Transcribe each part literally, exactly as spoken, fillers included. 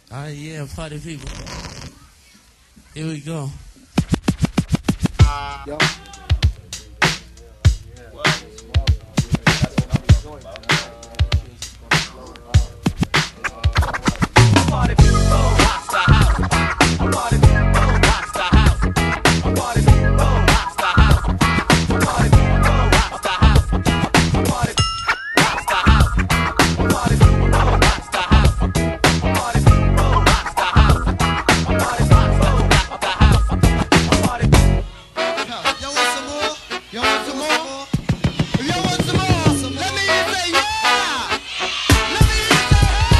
Ah, yeah, party people. Here we go. Yo. Party people, watch the house. Party people, watch the house. Party people, watch the house. Party people, watch the house. Party, watch the house. Party people, watch the house. Party people, watch the house. Party people, watch the house. Party. Yo, want some more? Yo, want some more? If y'all want some more, let me hear you say yeah! Let me hear you say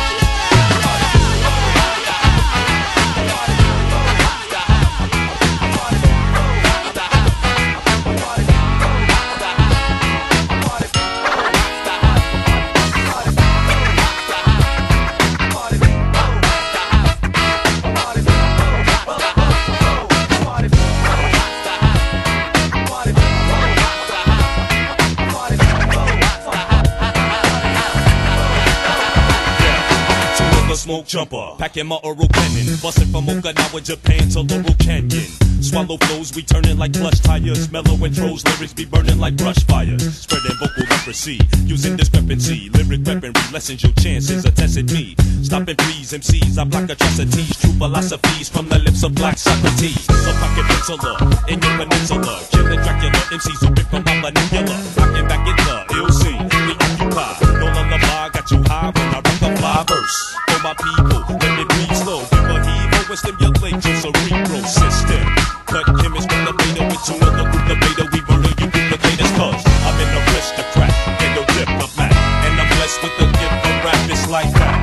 Smoke jumper, packing my oral cannon, busting from Okinawa, Japan to Laurel Canyon. Swallow flows, we turning like plush tires. Mellow intros, lyrics be burning like brush fire. Spreading vocal leprosy, using discrepancy. Lyric weaponry lessens your chances of testing me. Stopping please, M Cs, I block atrocities. True philosophies from the lips of black Socrates. A pocket penciler in your peninsula. Killing Dracula, M Cs who rip from my manipula. Rocking back in the ill scene, we occupy. No lullaby, got you high when I rock the fly verse. For my people, let it breathe slow. Give a heave and stimulate your cerebral system. Cut chemists from the beta with two other group the beta. We murder you duplicators cause I'm an aristocrat and no diplomat. And I'm blessed with the gift of rap, it's like that.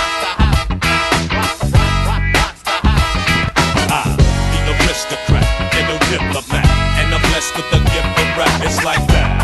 I, the aristocrat and no diplomat. And I'm blessed with the gift of rap, it's like that.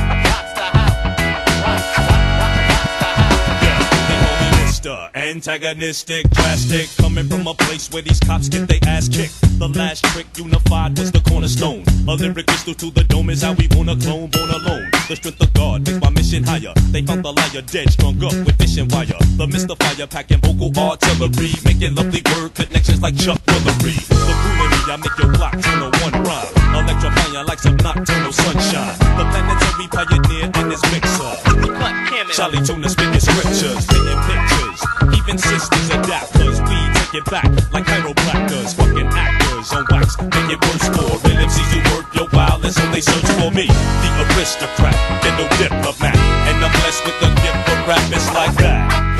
Antagonistic, drastic, coming from a place where these cops get their ass kicked. The last trick unified was the cornerstone. A lyric crystal to the dome is how we wanna clone, born alone. The strength of God makes my mission higher. They found the liar dead, strung up with fishing wire. The mystifier packing vocal artillery, making lovely word connections like Chuck Willery. The foolery, I make your block turn to one rhyme. Electrifying like some nocturnal sunshine. The planetary pioneer in this mixer. Charlie Tuna spitting scriptures, painting pictures. Even sisters adapt, cause we take it back like chiropractors, fucking actors on wax, make it worse for real M Cs who work your wild and so they search for me, the aristocrat, get no diplomat, and I'm blessed with the gift for rap, it's like that.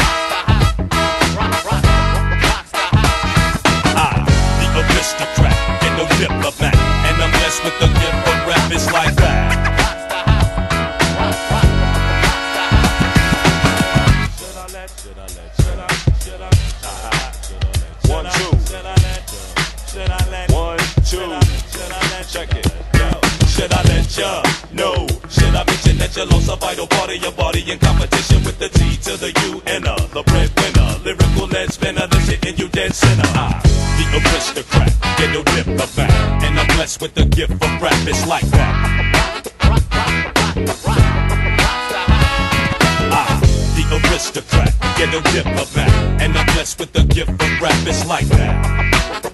I, the aristocrat, get no diplomat, and I'm blessed with the gift for rap, it's like that. One, two. One, two. Check it. Yo. Should I let ya know? Should I mention that you lost a vital part of your body in competition with the T to the U and a the breadwinner, lyrical lead spinner that's hitting you dead center. I, the aristocrat, get no diplomat, and I'm blessed with the gift of rap. It's like that. I, the aristocrat, get no diplomat, and I'm blessed with the gift of rap. It's like that.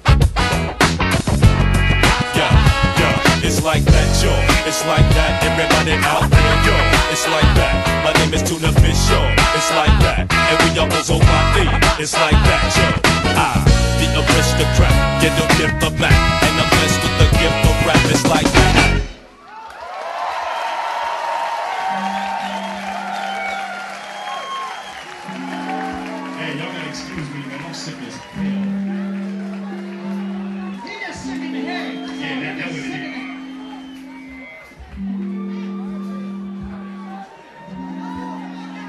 It's like that, yo. It's like that, everybody out there, yo. It's like that. My name is Tuna Fish, yo. It's like that, and we all goes on my feet. It's like that, yo. I, the aristocrat, get no diplomat, and I'm blessed with the gift of rap. It's like that. Hey, y'all gotta excuse me, man. I'm sick as hell. He just sick in the head. Yeah, that, that was it.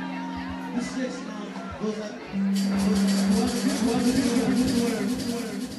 This next song goes up. Goes up.